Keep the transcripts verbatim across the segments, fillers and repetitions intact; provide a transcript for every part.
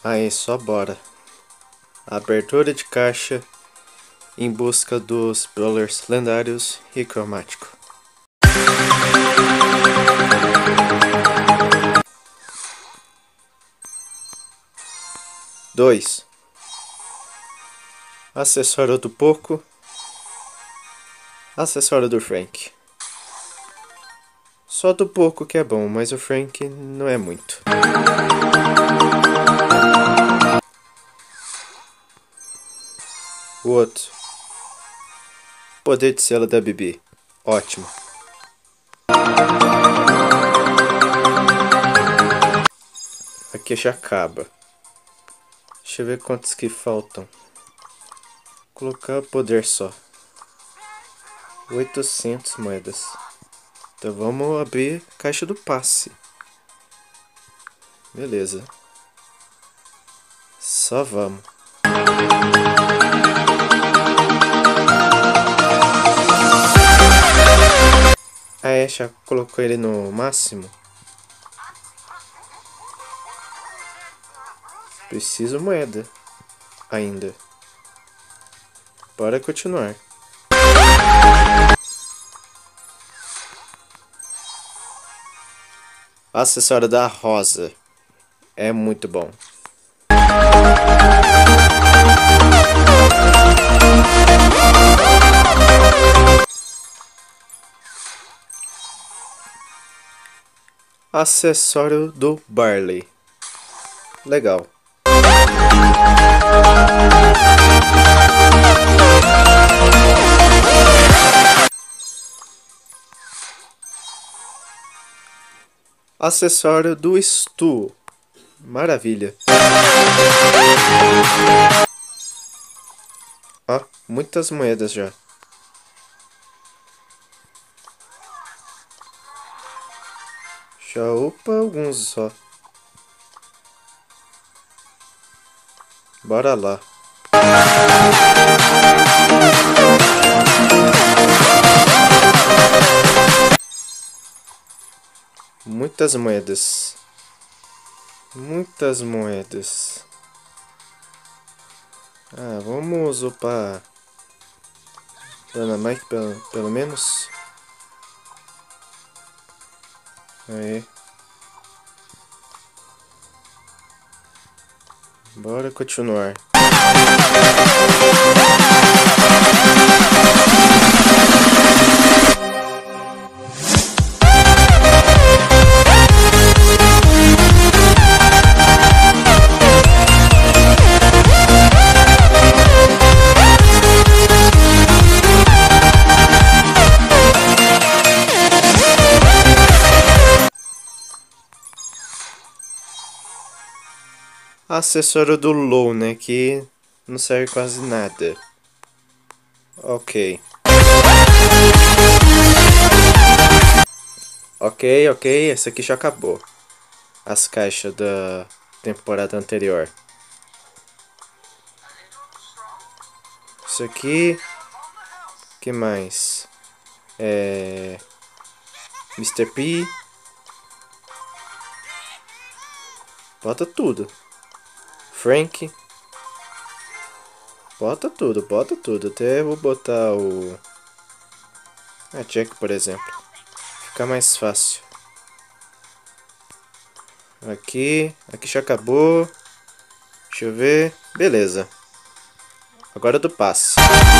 Aí, só bora. Abertura de caixa em busca dos brawlers lendários e cromático. Dois. Acessório do Poco. Acessório do Frank. Só do Poco que é bom, mas o Frank não é muito. O outro. Poder de selo da Bibi. Ótimo. Aqui já acaba. Deixa eu ver quantos que faltam. Vou colocar o poder só. oitocentas moedas. Então vamos abrir a caixa do passe. Beleza. Só vamos. A Ashe colocou ele no máximo. Preciso moeda ainda. Bora continuar. Acessório da Rosa. É muito bom. Acessório do Barley. Legal. Acessório do Stu. Maravilha. Ó, muitas moedas já. Já upa alguns só. Bora lá. Muitas moedas. Muitas moedas. Ah, vamos upar Dynamite pelo, pelo menos. Aí. Bora continuar. Acessório do Low, né? Que não serve quase nada. Ok. Ok, ok. Esse aqui já acabou. As caixas da temporada anterior. Isso aqui. Que mais? É... mister P. Bota tudo. Frank. Bota tudo, bota tudo. Até vou botar o... a Jack, por exemplo. Fica mais fácil. Aqui. Aqui já acabou. Deixa eu ver. Beleza. Agora do passe.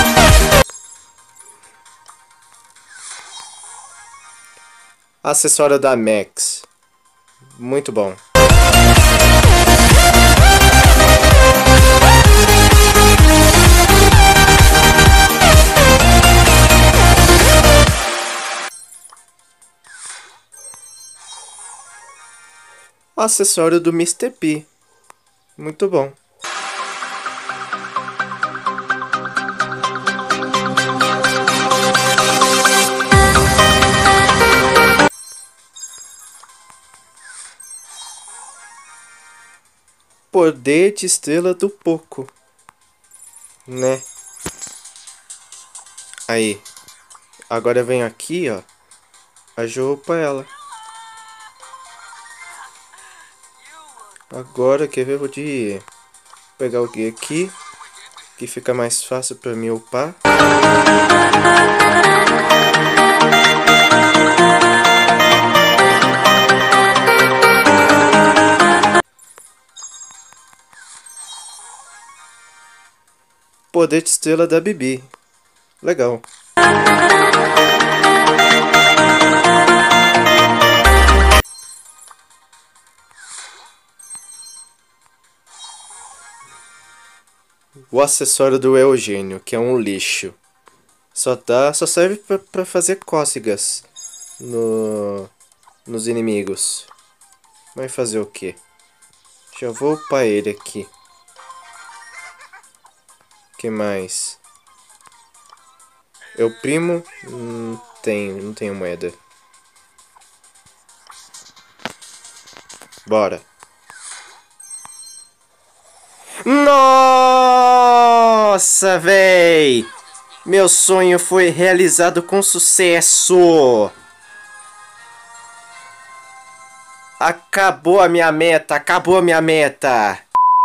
Acessório da Max. Muito bom. Acessório do mister P. Muito bom. Poder de estrela do Poco. Né? Aí. Agora vem aqui, ó. A Jopa ela. Agora, quer ver? Eu vou de pegar o Gui aqui, que fica mais fácil pra mim upar. Poder de estrela da Bibi. Legal. O acessório do Eugênio, que é um lixo. Só dá, só serve pra, pra fazer cócegas no, nos inimigos. Vai fazer o quê? Já vou upar ele aqui. Que mais? Eu primo? Não tenho, não tenho moeda. Bora. Nossa, véi! Meu sonho foi realizado com sucesso! Acabou a minha meta, acabou a minha meta!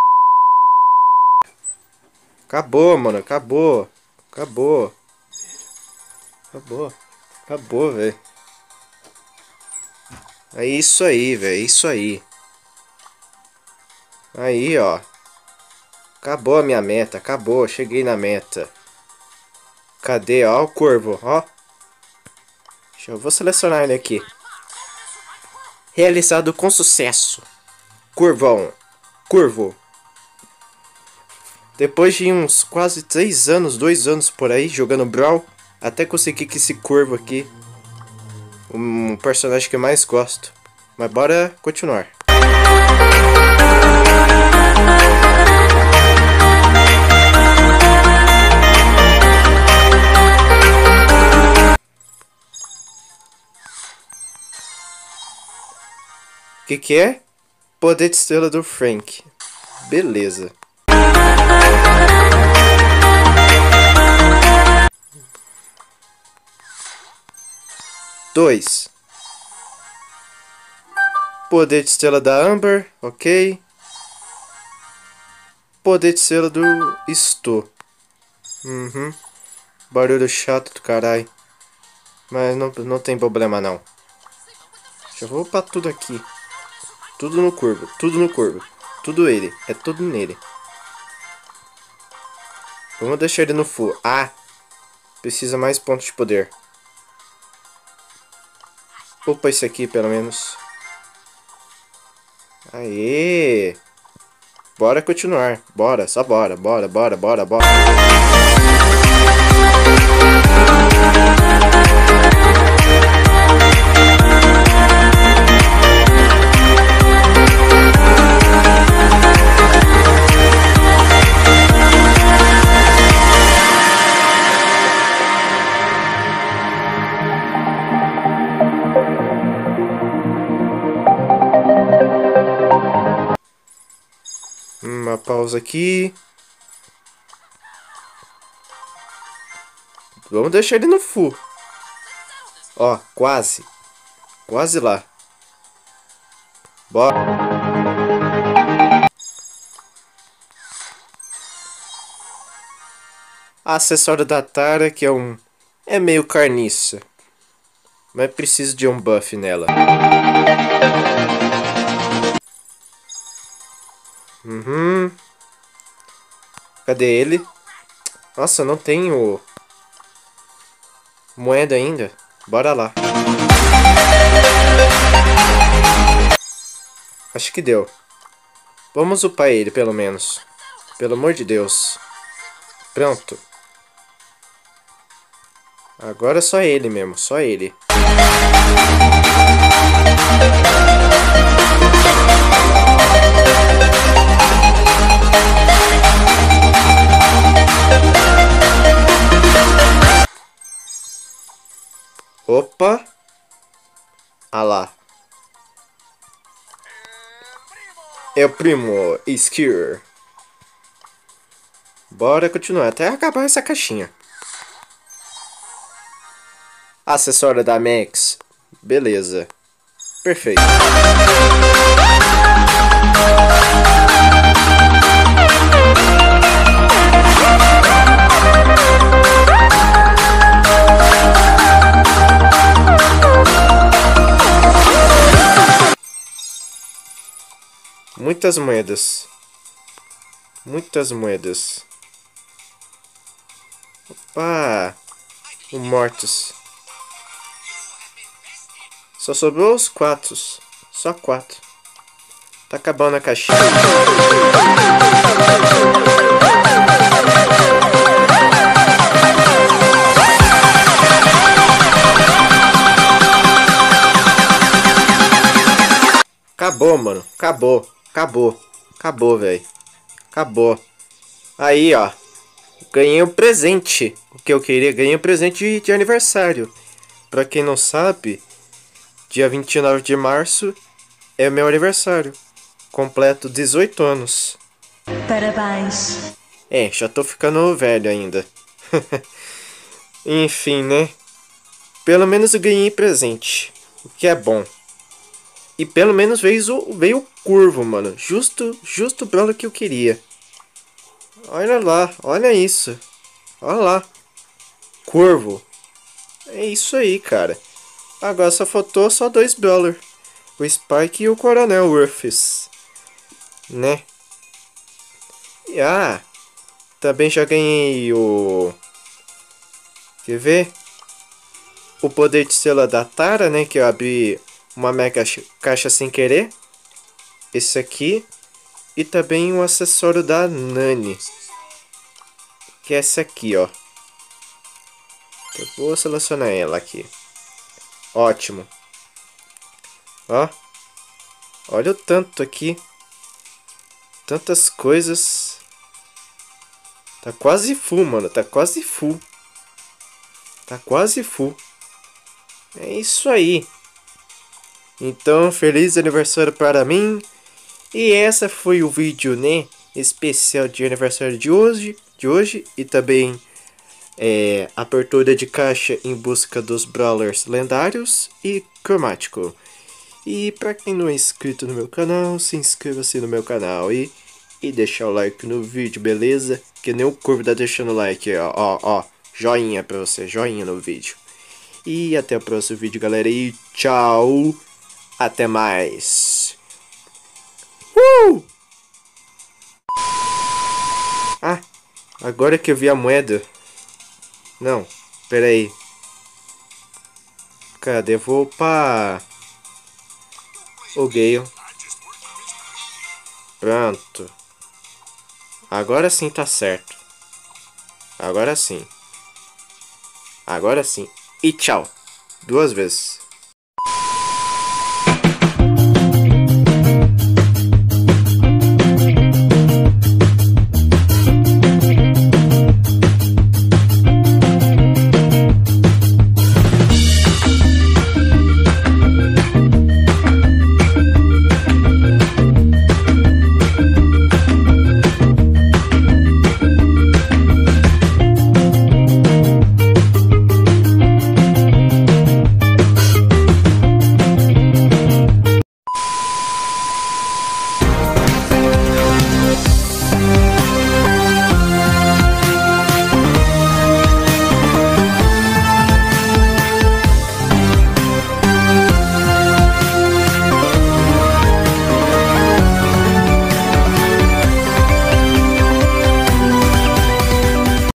Acabou, mano, acabou. Acabou. Acabou. Acabou, velho. É isso aí, velho, é isso aí. Aí, ó. Acabou a minha meta, acabou, cheguei na meta. Cadê, ó, o corvo, ó. Deixa eu vou selecionar ele aqui. Realizado com sucesso. Corvão. Corvo. Depois de uns quase três anos, dois anos por aí, jogando Brawl, até consegui que esse corvo aqui, um personagem que eu mais gosto. Mas bora continuar. O que que é? Poder de estrela do Frank. Beleza. Dois. Poder de estrela da Amber, ok. Poder de estrela do Stu. Uhum. Barulho chato do caralho. Mas não, não tem problema não. Já vou upar tudo aqui. Tudo no curvo, tudo no curvo. Tudo ele, é tudo nele. Vamos deixar ele no full. Ah, precisa mais pontos de poder. Upa esse aqui pelo menos. Aê! Bora continuar. Bora, só bora, bora, bora, bora, bora. Uma pausa aqui. Vamos deixar ele no full. Ó, quase. Quase lá. Bora. Acessório da Tara, que é um... é meio carniça. Mas preciso de um buff nela. Uhum. Cadê ele? Nossa, não tenho moeda ainda. Bora lá. Acho que deu. Vamos upar ele, pelo menos. Pelo amor de Deus. Pronto. Agora é só ele mesmo, só ele. Opa! Ah lá. É o primo Skier. Bora continuar até acabar essa caixinha. Acessório da Max. Beleza. Perfeito. Muitas moedas. Muitas moedas. Opa! O Mortis. Só sobrou os quatro. Só quatro. Tá acabando a caixinha. Acabou, mano. Acabou. Acabou. Acabou, velho. Acabou. Aí, ó. Ganhei um presente. O que eu queria? Ganhei um presente de, de aniversário. Pra quem não sabe, dia vinte e nove de março é meu aniversário. Completo dezoito anos. Parabéns. É, já tô ficando velho ainda. Enfim, né? Pelo menos eu ganhei presente. O que é bom. E pelo menos veio, veio curvo, mano. Justo, justo pelo que eu queria. Olha lá, olha isso. Olha lá. Curvo. É isso aí, cara. Agora só faltou só dois Brawler. O Spike e o Coronel Ruffs. Né? E, ah, também já ganhei o... Quer ver? O poder de selo da Tara, né? Que eu abri uma mega caixa sem querer. Esse aqui. E também um acessório da Nani. Que é esse aqui, ó. Eu vou selecionar ela aqui. Ótimo. Ó. Olha o tanto aqui. Tantas coisas. Tá quase full, mano. Tá quase full. Tá quase full. É isso aí. Então, feliz aniversário para mim. E essa foi o vídeo, né? Especial de aniversário de hoje. De hoje. E também é, abertura de caixa em busca dos Brawlers lendários e cromático. E para quem não é inscrito no meu canal, se inscreva-se no meu canal e, e deixar o like no vídeo, beleza? Que nem o Curvo tá deixando o like, ó, ó, ó. Joinha pra você, joinha no vídeo. E até o próximo vídeo, galera, e tchau! Até mais! Uh! Ah, agora que eu vi a moeda... Não, pera aí. Cadê? Eu vou pra... o Gale. Pronto. Agora sim tá certo. Agora sim. Agora sim. E tchau. Duas vezes.